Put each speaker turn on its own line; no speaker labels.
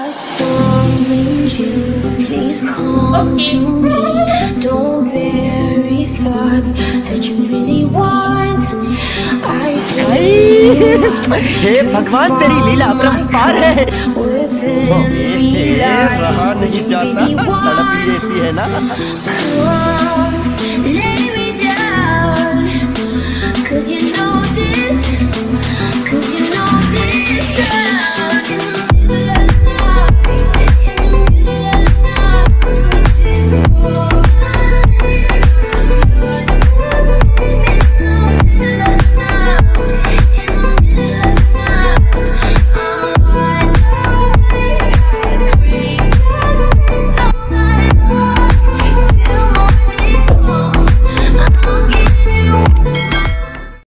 हे भगवान, तेरी लीला अपरंपार है। रहा नहीं जाता, तड़प ही ऐसी है ना।